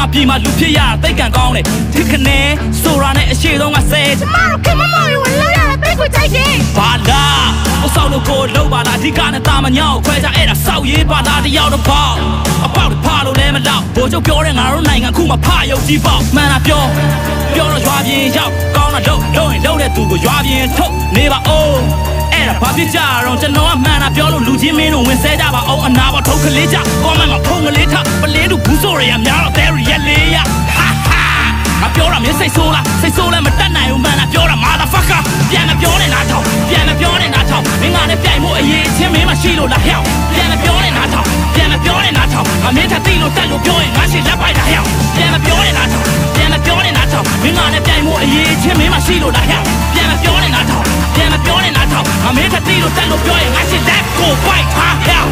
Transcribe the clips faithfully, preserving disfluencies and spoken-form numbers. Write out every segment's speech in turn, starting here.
ပြီမှာလူဖြစ်ရတိတ်ကန်ကောင်းတယ်ဒီခနဲ့ဆိုတာနဲ့အရှိဆုံးကဆဲကျမတို့ခင်မမော်ရီဝင်လို့ရတဲ့တိတ်ကိုကြိုက်တယ်ဘာလားအဆောက်လို့ကိုလုံးပါလားအဓိကနဲ့တာမညောင်းခွဲကြအဲ့ဒါစောက်ရေးပါလားတယောက်တော့ပေါ့အပေါက်ဖားလို့လည်းမလောက်ဘိုးချုပ်ပြောတဲ့ငါတို့နိုင်ငံခုမှဖားရုပ်ကြီးပေါ့မှန်တာပြောပြောတော့ရွာပြင်ရောက်ကောင်းတာလုံးလုံးရင်လုံးတဲ့သူကိုရွာပြင်ထုတ်နေပါဦးအဲ့ဒါဘာဖြစ်ကြတော့ကျွန်တော်ကမှန်တာပြောလို့လူချင်းမင်းတို့ဝင်ဆဲကြပါအောင်အနာပေါ်ထုတ်ကလေးကြကောမန့်မှာဖုံးကလေးထပလင်းတို့ဘူးဆိုရရများတော့ there ရက်လေးရဟာဟာငါပြောတာမင်းစိတ်ဆိုးလားစိတ်ဆိုးလဲမတတ်နိုင်ဘူးမှန်တာပြောတာ motherfucker ပြန်မပြောနဲ့နားထောင်ပြန်မပြောနဲ့နားထောင်မင်းကလည်းပြိုင်ဖို့အရေးချင်းမင်းမရှိလို့လားဟဲ့ပြန်မပြောနဲ့နားထောင်ပြန်မပြောနဲ့နားထောင်ငါမင်းထပ်သိလို့တက်လို့ပြောရင်ငါရှိလက်ပိုက်တာဟဲ့ပြန်မပြောနဲ့နားထောင်ပြန်မပြောနဲ့နားထောင်မင်းကလည်းပြိုင်ဖို့အရေးချင်းမင်းမရှိလို့လားဟဲ့ပြန်မပြောနဲ့နားထောင်ပြန်မပြောနဲ့နားထောင်ငါမင်းထပ်သိလို့တက်လို့ပြောရင်ငါရှိလက်ကိုပိုက်တာဟဲ့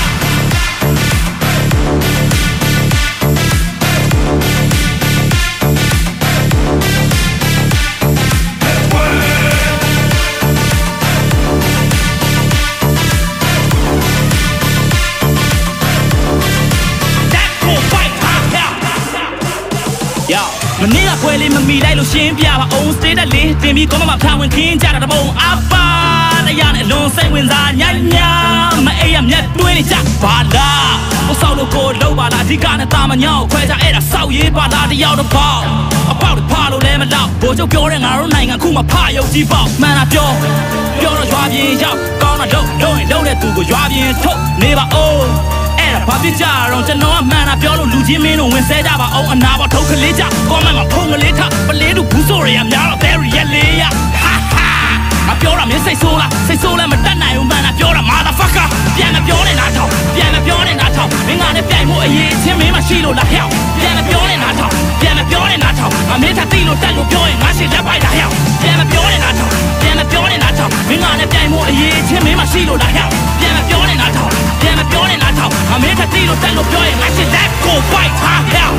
မနေ့ကခွဲလေးမမီလိုက်လို့ရှင်းပြပါအောင် stay တက်လေးတင်ပြီးကောမမှာဖျားဝင်ခင်းကြတာတပုံအပါတရားနဲ့အလွန်စိတ်ဝင်စားညညာမအေးရမြတ်တွင်းနေကြဘာလားဟိုဆောက်လို့ကိုလုံးပါလားအဓိကနဲ့တာမညောင်းခွဲကြအဲ့ဒါစောက်ရေးပါလားတယောက်တော့ပေါ့အပေါက်ဖားလို့လည်းမလောက်ဘိုးချုပ်ပြောတဲ့ငါတို့နိုင်ငံခုမှဖားရုပ်ကြီးပေါ့မှန်တာပြောပြောတော့ရွာပြင်ရောက်ကောင်းတာလုံးလုံးရင်လုံးတဲ့သူကိုရွာပြင်ထုတ်နေပါဦးဘာဖြစ်ကြတော့ကျွန်တော်ကမှန်တာပြောလို့လူချင်းမင်းတို့ဝင်ဆဲကြပါအောင်အနာပေါ်ထုတ်ကလေးကြကောမန့်မှာဖုံးကလေးထပလင်းတို့ဘူးဆိုရရများတော့ there ရက်လေးရဟာဟာငါပြောတာမင်းစိတ်ဆိုးလားစိတ်ဆိုးလဲမတတ်နိုင်ဘူးမှန်တာပြောတာ motherfucker ပြန်မပြောနဲ့နားထောင်ပြန်မပြောနဲ့နားထောင်မင်းကလည်းပြိုင်ဖို့အရေးချင်းမင်းမရှိလို့လားဟဲ့ပြန်မပြောနဲ့နားထောင်ပြန်မပြောနဲ့နားထောင်ငါမင်းထပ်သိလို့တက်လို့ပြောရင်ငါရှိလက်ပိုက်တာဟဲ့ပြန်မပြောနဲ့နားထောင်ပြန်မပြောနဲ့နားထောင်မင်းကလည်းပြိုင်ဖို့အရေးချင်းမင်းမရှိလို့လားဟဲ့ပြန်မပြောနဲ့နားထောင်ပြန်မပြောနဲ့နားထောင်ငါမင်းထပ်သိလို့တက်လို့ပြောရင်ငါရှိလက်ကိုပိုက်တာဟဲ့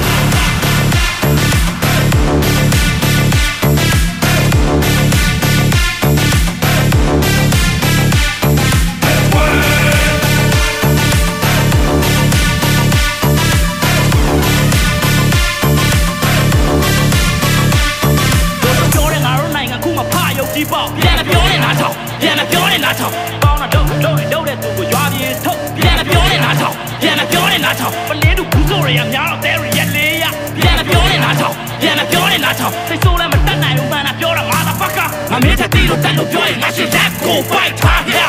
ပြန်မပြောနဲ့နားထောင်ပြန်မပြောနဲ့နားထောင်ကောင်းတာတော့လုံးလုံးတဲ့သူကိုရွာပြင်ထုတ်ပြန်မပြောနဲ့နားထောင်ပြန်မပြောနဲ့နားထောင်ပလင်းတို့ဘူးဆိုရရများတော့ there ရက်လေးရပြန်မပြောနဲ့နားထောင်ပြန်မပြောနဲ့နားထောင်စိတ်ဆိုးလဲမတတ်နိုင်ဘူးမှန်တာပြောတာ motherfucker ငါမင်းထက်တီးလို့တက်လို့ပြောရင်ငါရှိလက်ကိုပိုက်ထားရ